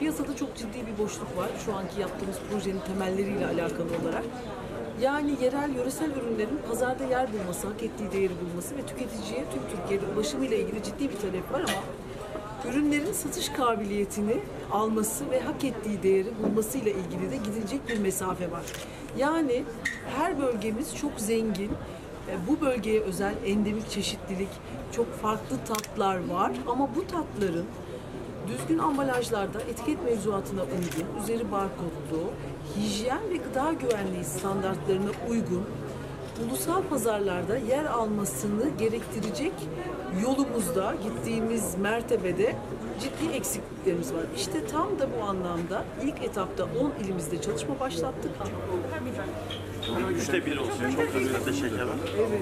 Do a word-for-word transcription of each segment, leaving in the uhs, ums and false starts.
piyasada çok ciddi bir boşluk var şu anki yaptığımız projenin temelleriyle alakalı olarak. Yani yerel, yöresel ürünlerin pazarda yer bulması, hak ettiği değeri bulması ve tüketiciye tüm Türkiye'de ulaşımıyla ilgili ciddi bir talep var ama ürünlerin satış kabiliyetini alması ve hak ettiği değeri bulmasıyla ilgili de gidilecek bir mesafe var. Yani her bölgemiz çok zengin, bu bölgeye özel endemik çeşitlilik, çok farklı tatlar var ama bu tatların düzgün ambalajlarda etiket mevzuatına uygun, üzeri barkodlu, hijyen ve gıda güvenliği standartlarına uygun, ulusal pazarlarda yer almasını gerektirecek yolumuzda, gittiğimiz mertebede ciddi eksikliklerimiz var. İşte tam da bu anlamda ilk etapta on ilimizde çalışma başlattık. Üçte bir olsun, çok da bir de şeker var. Evet.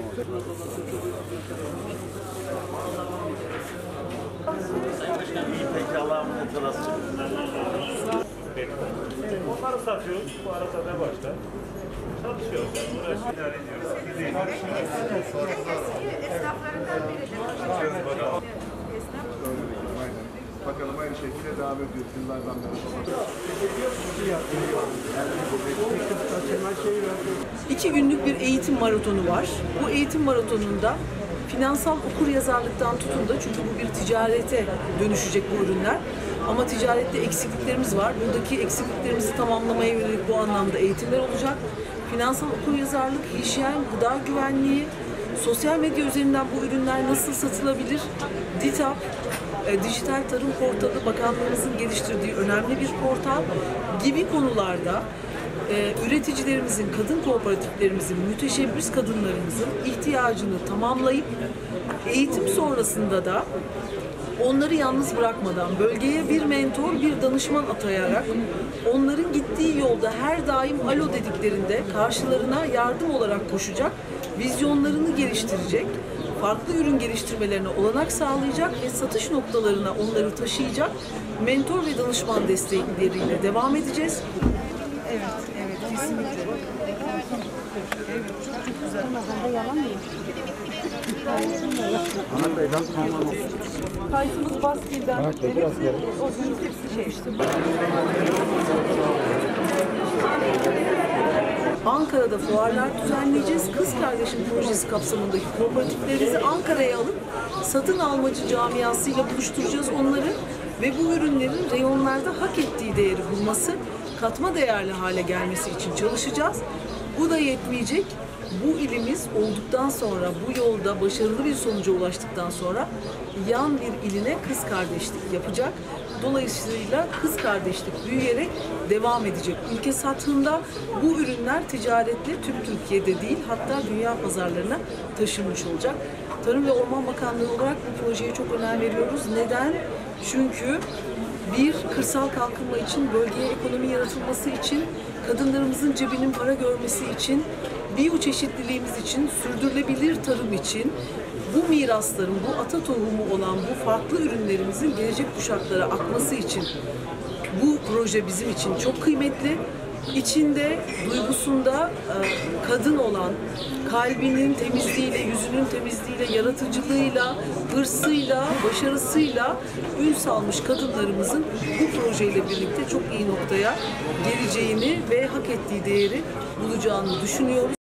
İyi, peki Allah'a emanet olasın. Onları satıyoruz, bu ara satmaya başlar. Çalışıyoruz, uğraşıyoruz, idare ediyoruz. Esnaflarından biridir. Esnaf. Bakalım aynı şekilde devam ediyor. Yıllardan beri. İki günlük bir eğitim maratonu var. Bu eğitim maratonunda finansal okuryazarlıktan tutun da, çünkü bu bir ticarete dönüşecek bu ürünler. Ama ticarette eksikliklerimiz var. Buradaki eksikliklerimizi tamamlamaya yönelik bu anlamda eğitimler olacak. Finansal okuryazarlık, hijyen, gıda güvenliği, sosyal medya üzerinden bu ürünler nasıl satılabilir, DİTAP, e, Dijital Tarım Portalı, bakanlığımızın geliştirdiği önemli bir portal gibi konularda e, üreticilerimizin, kadın kooperatiflerimizin, müteşebbis kadınlarımızın ihtiyacını tamamlayıp eğitim sonrasında da onları yalnız bırakmadan, bölgeye bir mentor, bir danışman atayarak onların gittiği yolda her daim alo dediklerinde karşılarına yardım olarak koşacak, vizyonlarını geliştirecek, farklı ürün geliştirmelerine olanak sağlayacak ve satış noktalarına onları taşıyacak mentor ve danışman destekleriyle devam edeceğiz. Evet, evet, kesinlikle. Evet, çok, çok güzel. Kayıtımız Bastil'den. Evet, o gün hepsi şey işte. Ankara'da fuarlar düzenleyeceğiz. Kız Kardeşim projesi kapsamındaki kooperatiflerimizi Ankara'ya alıp satın almacı camiasıyla buluşturacağız onları ve bu ürünlerin reyonlarda hak ettiği değeri bulması, katma değerli hale gelmesi için çalışacağız. Bu da yetmeyecek. Bu ilimiz olduktan sonra, bu yolda başarılı bir sonuca ulaştıktan sonra yan bir iline kız kardeşlik yapacak. Dolayısıyla kız kardeşlik büyüyerek devam edecek. Ülke sathında bu ürünler ticaretle tüm Türkiye'de değil, hatta dünya pazarlarına taşınmış olacak. Tarım ve Orman Bakanlığı olarak bu projeye çok önem veriyoruz. Neden? Çünkü bir, kırsal kalkınma için, bölgeye ekonomi yaratılması için, kadınlarımızın cebinin para görmesi için, biyoçeşitliliğimiz için, sürdürülebilir tarım için, bu mirasların, bu ata tohumu olan bu farklı ürünlerimizin gelecek kuşaklara akması için bu proje bizim için çok kıymetli. İçinde, duygusunda kadın olan, kalbinin temizliğiyle, yüzünün temizliğiyle, yaratıcılığıyla, hırsıyla, başarısıyla ün salmış kadınlarımızın bu projeyle birlikte çok iyi noktaya geleceğini ve hak ettiği değeri bulacağını düşünüyoruz.